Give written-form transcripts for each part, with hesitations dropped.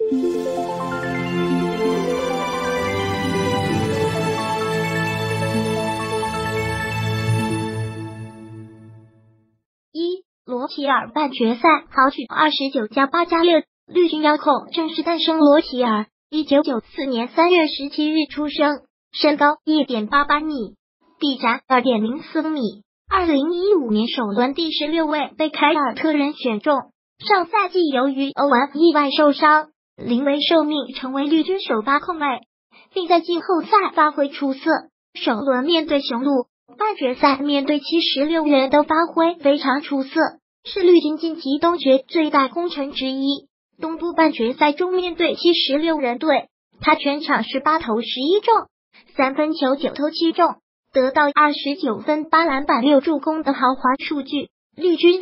罗齐尔半决赛豪取29+8+6，绿军妖后正式诞生。罗齐尔1994年3月17日出生，身高1.88米，臂展2.04米。2015年首轮第16位被凯尔特人选中。上赛季由于欧文意外受伤，临危受命成为绿军首发控卫，并在季后赛发挥出色。首轮面对雄鹿，半决赛面对其16人都发挥非常出色，是绿军晋级东决最大功臣之一。东部半决赛中面对其16人队，他全场18投11中，3分球9投7中，得到29分8篮板6助攻的豪华数据。绿军的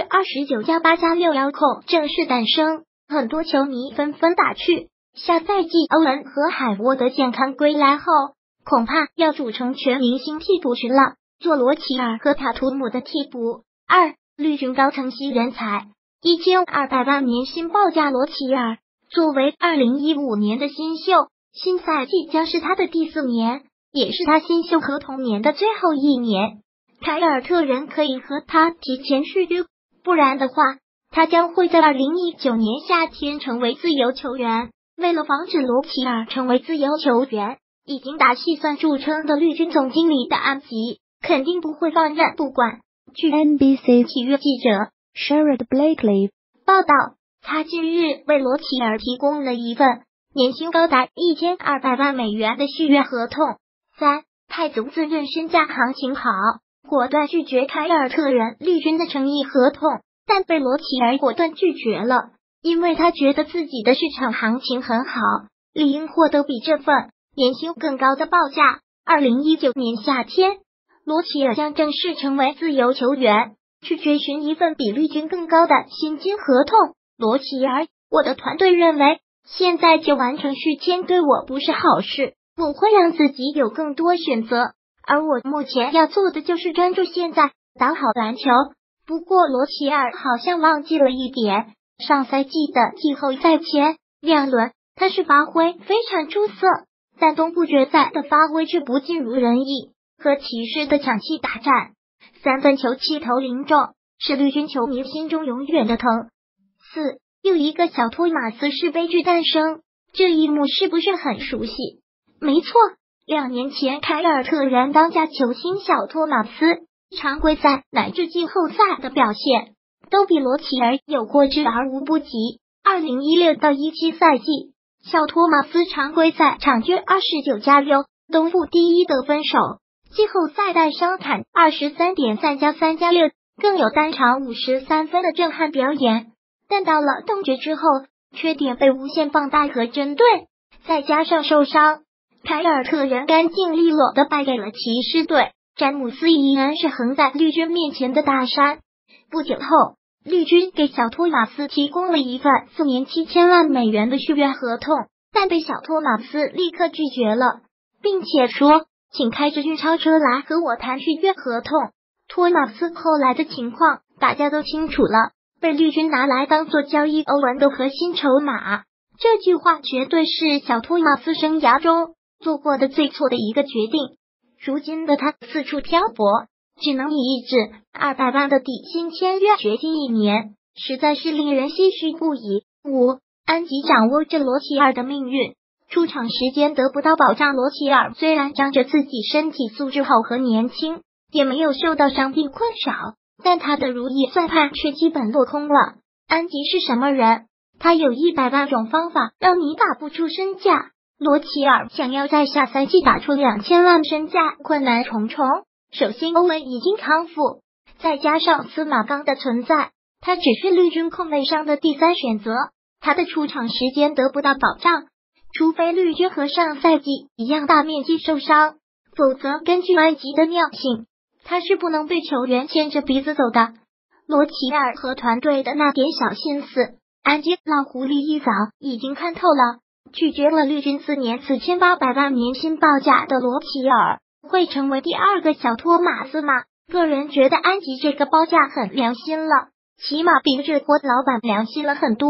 29+8+6妖后正式诞生，很多球迷纷纷打趣，下赛季欧文和海沃德健康归来后，恐怕要组成全明星替补群了，做罗齐尔和塔图姆的替补。绿军高层吸人才，1200万年薪报价。罗齐尔作为2015年的新秀，新赛季将是他的第4年，也是他新秀合同年的最后1年。凯尔特人可以和他提前续约，不然的话，他将会在2019年夏天成为自由球员。为了防止罗齐尔成为自由球员，已经打细算著称的绿军总经理的安吉肯定不会放任不管。据 NBC 体育记者 Sherrod Blakely 报道，他近日为罗齐尔提供了一份年薪高达1200万美元的续约合同。太足自认身价行情好，果断拒绝凯尔特人绿军的诚意合同，但被罗齐尔果断拒绝了，因为他觉得自己的市场行情很好，理应获得比这份年薪更高的报价。2019年夏天，罗齐尔将正式成为自由球员，去追寻一份比绿军更高的薪金合同。罗齐尔，我的团队认为现在就完成续签对我不是好事，我会让自己有更多选择，而我目前要做的就是专注现在，打好篮球。不过罗齐尔好像忘记了一点，上赛季的季后赛前2轮他是发挥非常出色，但东部决赛的发挥却不尽如人意，和骑士的抢七大战，3分球7投0中，是绿军球迷心中永远的疼。又一个小托马斯是悲剧诞生，这一幕是不是很熟悉？没错，2年前凯尔特人当家球星小托马斯，常规赛乃至季后赛的表现都比罗齐尔有过之而无不及。2016到17赛季，小托马斯常规赛场均29+6，东部第一得分手，季后赛带伤砍23.3+3+6，更有单场53分的震撼表演。但到了东决之后，缺点被无限放大和针对，再加上受伤，凯尔特人干净利落的败给了骑士队，詹姆斯依然是横在绿军面前的大山。不久后，绿军给小托马斯提供了一份4年7000万美元的续约合同，但被小托马斯立刻拒绝了，并且说请开着运钞车来和我谈续约合同。托马斯后来的情况大家都清楚了，被绿军拿来当做交易欧文的核心筹码。这句话绝对是小托马斯生涯中做过的最错的一个决定。如今的他四处漂泊，只能以1至200万的底薪签约决定1年，实在是令人唏嘘不已。安吉掌握着罗齐尔的命运，出场时间得不到保障。罗齐尔虽然仗着自己身体素质好和年轻，也没有受到伤病困扰，但他的如意算盘却基本落空了。安吉是什么人？他有100万种方法让你打不出身价。罗齐尔想要在下赛季打出2000万身价，困难重重。首先，欧文已经康复，再加上司马刚的存在，他只是绿军控卫上的第3选择。他的出场时间得不到保障，除非绿军和上赛季一样大面积受伤，否则根据安吉的尿性，他是不能被球员牵着鼻子走的。罗齐尔和团队的那点小心思，安吉老狐狸一早已经看透了，拒绝了绿军4年4800万年薪报价的罗齐尔，会成为第2个小托马斯吗？个人觉得安吉这个报价很良心了，起码比热火老板良心了很多。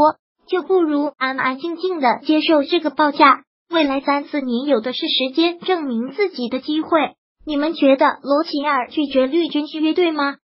就不如安安静静的接受这个报价。未来3-4年有的是时间证明自己的机会。你们觉得罗齐尔拒绝绿军续约对吗？